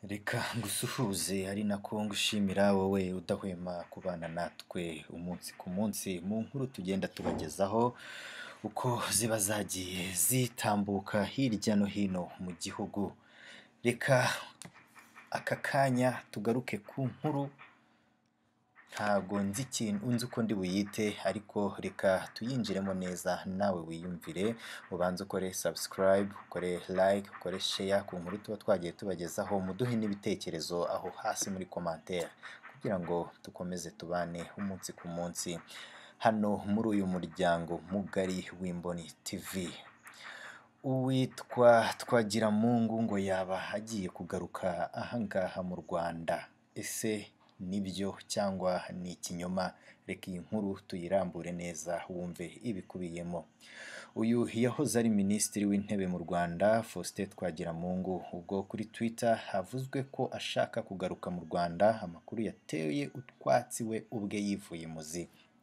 Reka ngusuhuze ari nako ngushimira wowe udahwema kubana natwe umunsi ku munsi mu nkuru tugenda tubagezaho uko ziba zagiye zitambuka hirya no hino mu gihugu. Reka aka kanya tugaruke ku nkuru ntago nzi uko ndi buyite, ariko reka tuyinjiremo neza nawe wiyumvire. Ubanze ukore subscribe, ukore like, ukore share ku nkuru tuba twagiye tubagezaho, muduhe n'ibitekerezo aho hasi muri commentaire kugira ngo dukomeze tubane umunsi ku munsi hano muri uyu muryango mugari w'Imboni TV. Uwitwa Twagiramungu ngo yaba agiye kugaruka ahangaha mu Rwanda. Ese nibyo cyangwa ni ikinyoma? Reka iyi nkuru tuyirambure neza wumve ibikubiyemo. Uyu yahoze ari minisitiri w'intebe mu Rwanda, Faustin Twagiramungu, ubwo kuri Twitter havuzwe ko ashaka kugaruka mu Rwanda. Amakuru yateye utwatsi we ubwe yivuye muzi.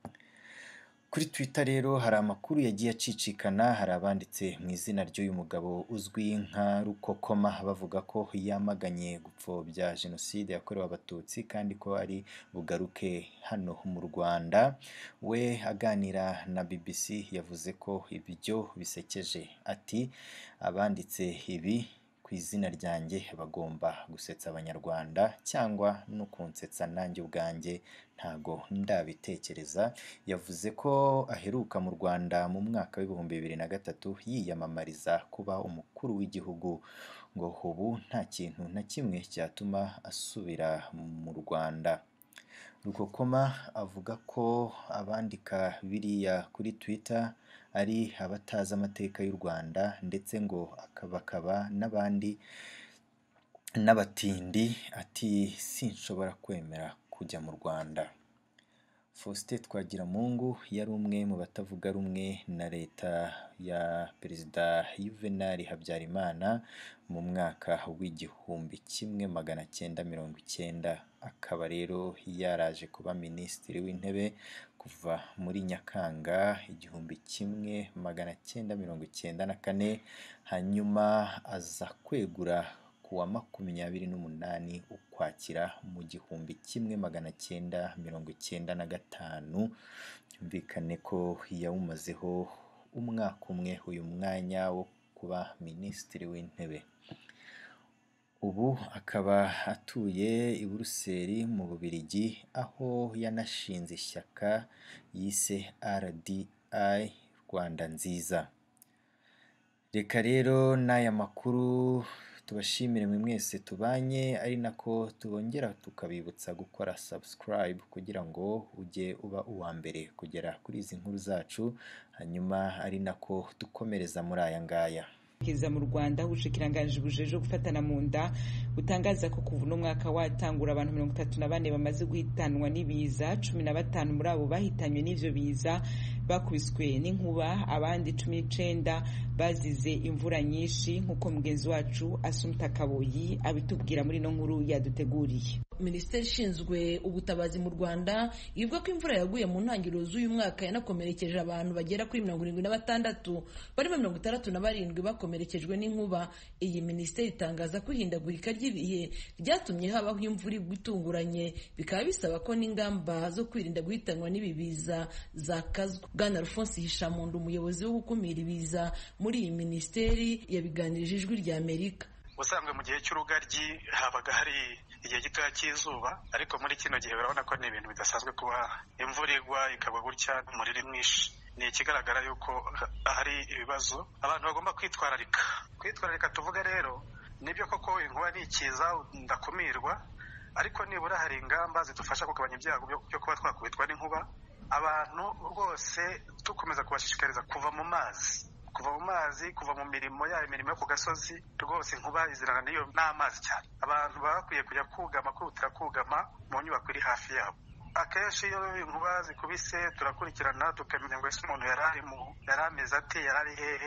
Kuri Twitter rero hari amakuru yagiye acicikana, hari abanditse mu izina ry'uyu mugabo uzwi nka Rukokoma bavuga ko yamaganye gupfobya jenoside yakorewe abatutsi kandi ko ari bugaruke hano mu Rwanda. We aganira na BBC yavuze ko ibyo bisekeje, ati abanditse ibi ku izina ryanjye bagomba gusetsa abanyarwanda cyangwa no kunsetsa nanjye ubwanjye, ntago ndabitekereza. Yavuze ko aheruka mu Rwanda mu mwaka w'ibihumbi 2003 yiyamamariza kuba umukuru w'igihugu, ngo ubu nta kintu na kimwe cyatuma asubira mu Rwanda. Rukokoma avuga ko abandika biriya kuri Twitter ari abatazi amateka y'u Rwanda, ndetse ngo bakaba n'abandi n'abatindi. Ati sinshobora kwemera kujya mu Rwanda. Faustin Twagiramungu yari umwe mu batavuga rumwe na leta ya Perezida Juvenal Habyarimana mu mwaka w'1990. Akaba rero yaraje kuba minisitiri w'intebe kuva muri Nyakanga 1994, hanyuma aza kwegura kuwa 28 Ukwakira mu 1995. Byumvikane ko yawumazeho umwaka umwe uyu mwanya wo kuba minisitiri w'intebe. Ubu akaba atuye i Buruseli mu Bubiligi, aho yanashinze ishyaka yise RDI, Rwanda nziza. Reka rero n'aya makuru tubashimire mwe mwese tubanye, ari nako tubongera tukabibutsa gukora subscribe kugira ngo ujye uba uwa mbere kugera kuri izi nkuru zacu, hanyuma ari nako dukomereza muri aya ngaya. Kiza mu Rwanda ubushikiranganje bujeje gufatana mu nda butangaza ko kuva no mwaka watangura abantu 34 bamaze guhitanwa n'ibiza, 15 muri abo bahitanywe n'ivyo biza bakubiswe n'inkuba, abandi 19 bazize imvura nyinshi, nkuko mugenzi wacu Asumta Kaboyi abitubwira muri no nkuru yaduteguriye. Minisiteri ishinzwe ubutabazi mu Rwanda ivuga ko imvura yaguye mu ntangiriro z'uyu mwaka yanakomerekeje abantu bagera kuri 76, barimo 67 bakomerekejwe n'inkuba. Iyi minisiteri itangaza ko ihindagurika ry'ibihe ryatumye habaho imvura bitunguranye, bikaba bisaba ko n'ingamba zo kwirinda guhitanwa n'ibibiza zakazwa. Bwana Faustin Hishamundu, umuyobozi wo gukumira ibiza muri iyi minisiteri, yabiganirije Ijwi rya Amerika. Ubusanzwe mu gihe cy'urugaryi habaga hari igihe gitoya cy'izuba, ariko muri kino gihe urabona ko ni ibintu bidasanzwe kuba imvura igwa ikagwa gutya umuriro mwinshi. Ni ikigaragara yuko hari ibibazo abantu bagomba kwitwararika. Tuvuga rero nibyo koko inkuba ni ikiza ndakumirwa, ariko nibura hari ingamba zidufasha kugabanya ibyago byo kuba twakubitwa n'inkuba. Abantu rwose dukomeza kubashishikariza kuva mu mazi, kuva mu mirimo yo ku gasozi. Rwose inkuba izirana n'amazi cyane. Abantu bakwiye kujya kwihutira kugama mu nyubako iri hafi yabo. akenshi iyo inkuba zikubise turakurikirana tukamenya ngo ese umuntu yari ameze ate, yari ari hehe.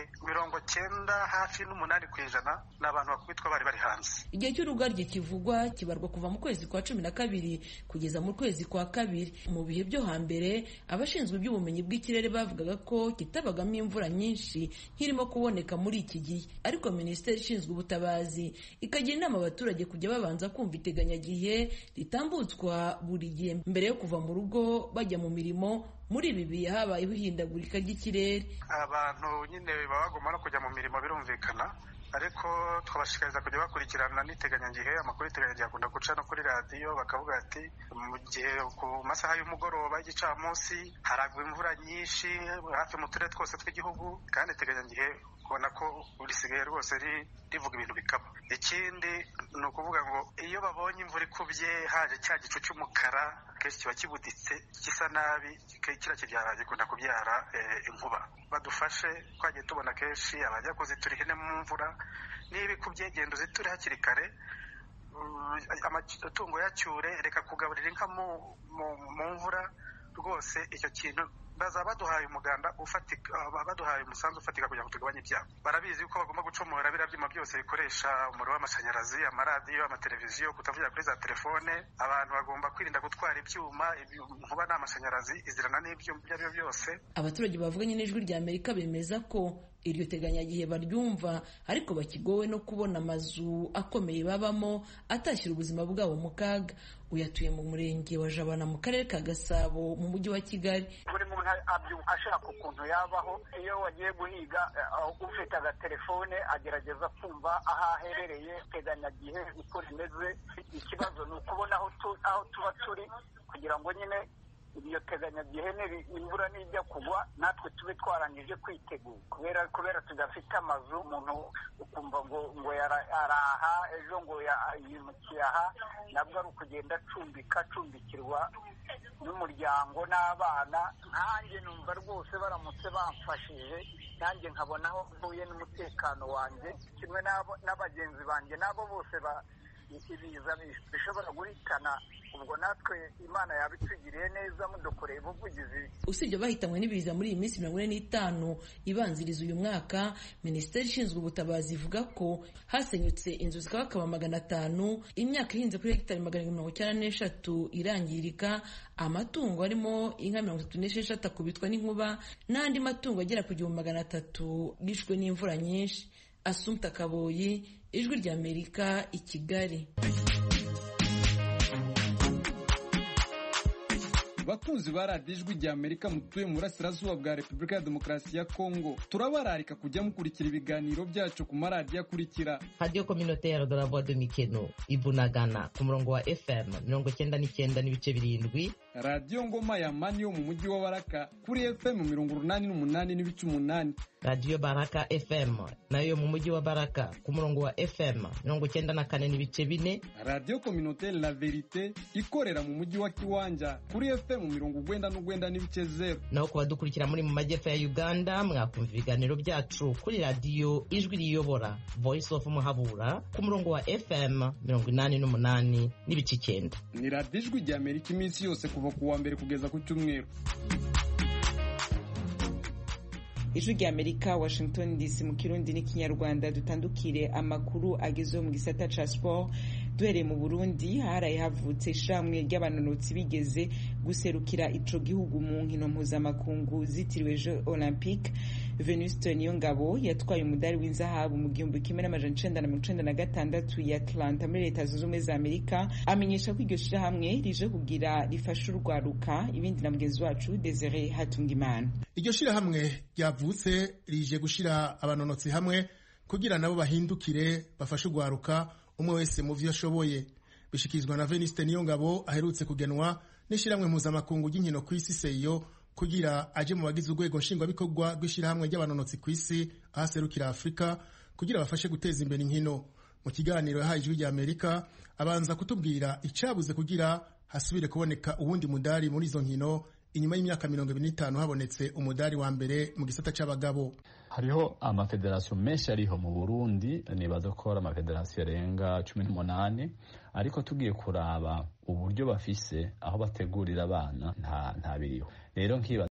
98% ni abantu bakubitwa bari hanze. Igihe cy'urugaryi kivugwa kibarwa kuva mu kwezi kwa 12 kugeza mu kwezi kwa 2. Mu bihe byo hambere abashinzwe iby'ubumenyi bw'ikirere bavugaga ko kitabagamo imvura nyinshi nk'irimo kuboneka muri iki gihe, ariko Minisiteri ishinzwe ubutabazi ikagira inama abaturage kujya babanza kumva iteganyagihe ritambutswa buri gihe mbere yo kuva mu rugo bajya mu mirimo. Muri ibi bihe habayeho ihindagurika ry'ikirere. Abantu nyine baba bagomba no kujya mu mirimo birumvikana, ariko twabashishikariza kujya bakurikirana n'iteganyagihe. Amakuru y'iteganyagihe akunda guca no kuri radiyo, bakavuga ati mu gihe ku masaha y'umugoroba y'igicamunsi haragwa imvura nyinshi hafi mu turere twose tw'igihugu, kandi iteganyagihe ubona ko risigaye rwose rivuga ibintu bikaba. Ikindi ni ukuvuga ngo iyo babonye imvura ikubye haje cya gicu cy'umukara kenshi kiba kibuditse gisa nabi, kiriya kibyara gikunda kubyara inkuba. Badufashe, twagiye tubona kenshi abajya kuzitura ihene mu mvura, niba ikubye genda uziture hakiri kare, amatungo yacyure, reka kugaburira inka mu mvura. Rwose icyo kintu bazaba baduhaye umuganda ufatika, baduhaye umusanzu ufatika kugira ngo tugabanye ibyago. Barabizi ko bagomba gucomora biriya byuma byose bikoresha umuriro w'amashanyarazi, amaradiyo, amateleviziyo, kutavugira kuri za telefone. Abantu bagomba kwirinda gutwara ibyuma, inkuba n'amashanyarazi izirana n'ibyuma ibyo ari byo byose. Abaturage bavuganye n'Ijwi ry'Amerika bemeza ko iryo teganyagihe baryumva, ariko bakigowe no kubona amazu akomeye babamo atashyira ubuzima bwabo mu kaga. Uyatuye mu murenge wa Jabana mu karere ka Gasabo mu mujyi wa Kigali. Buri muntu ashaka ukuntu yabaho. Iyo wagiye guhiga ufite agatelefone agerageza kumva aho aherereye teganyagihe uko rimeze. Ikibazo ni ukubona aho tuba turi kugira ngo nyine iyo teganyagihe imvura nijya kugwa natwe tube twarangije kwitegura, kubera tudafite amazu. Umuntu ukumva ngo araha ejo ngo yimukiye aha, nabwo ari ukugenda acumbikirwa n'umuryango n'abana. Nanjye numva rwose baramutse bamfashije, nanjye nkabona aho mvuye n'umutekano wanjye kimwe n'abagenzi banjye, nabo bose ibiza bishobora guhitana. Ubwo natwe Imana yabitugiriye neza mudukoreye ubuvugizi. Usibye bahitanwe n'ibiza muri iyi minsi 45 ibanziriza uyu mwaka, Minisiteri ishinzwe ubutabazi ivuga ko hasenyutse inzu zikabakaba 500, imyaka ihinze kuri hegitari 193 irangirika, amatungo arimo inka 36 akubitwa n'inkuba, n'andi matungo agera ku 300 bishwe n'imvura nyinshi. Assumpta Kaboyi, Ijwi ry'Amerika, i Kigali. Bakunzi ba radiyo Ijwi ry'Amerika mutuye mu burasirazuba bwa Repubulika ya Demokarasi ya Kongo, turabararika kujya mukurikira ibiganiro byacu ku maradiyo akurikira: Radio Communautaire de la Voix de Mikeno Ibunagana ku murongo wa FM 99.7, Radio Ngoma ya Mani yo mu mujyi wa Baraka kuri FM 88.8, Radio Baraka FM nayo mu mujyi wa Baraka ku murongo wa FM 94.4, Radio Communautaire La Verite ikorera mu mujyi wa Kiwanja kuri FM 99.0. Naho kuba dukurikira muri mu majyepfo ya Uganda mwakumva ibiganiro byacu kuri Radio Ijwi riyobora Voice of Muhabura ku murongo wa FM 88.9. Ni radiyo Ijwi ry'Amerika iminsi yose kuva ku wa mbere kugeza ku cyumweru. Ijwi ry'Amerika, Washington DC, mu Kirundi n'Ikinyarwanda. Dutandukire amakuru agezeho mu gisata ca sport. Duhereye mu Burundi, haraye havutse ishamwe ry'abanonotsi bigeze guserukira ico gihugu mu nkino mpuzamakungu zitiriwe Jeux Olympiques. Venuste Niyongabo yatwaye umudari w'inzahabu mu 1996 ya Atlanta muri Leta Zunze Ubumwe za Amerika. Amenyesha ko iryo shirahamwe rije kugira rifasha urwaruka. Ibindi na mugenzi wacu Desire Hatungimana. Iryo shirahamwe ryavutse rije gushira abanonotsi hamwe kugira nabo bahindukire bafashe urwaruka umwe wese mu vyo ashoboye. Bishikizwa na Venuste Niyongabo aherutse kugenwa n'ishiramwe mpuzamakungu ry'inkino kw'isi seyo kugira aje mu bagize urwego nshingwabikorwa rw'ishirahamwe ry'abanonotsi kw'isi ahaserukira Afrika kugira bafashe guteza imbere inkino. Mu kiganiro yahaye Ijwi ry'Amerika abanza kutubwira icabuze kugira hasubire kuboneka uwundi mudari muri izo nkino inyuma y'imyaka 25 habonetse umudari wa mbere mu gisata c'abagabo. Hariho amafederasiyo menshi ariho mu Burundi, nibaza ko ari amafederasiyo arenga 18, ariko tugiye kuraba uburyo bafise aho bategurira abana nta biriho. Rero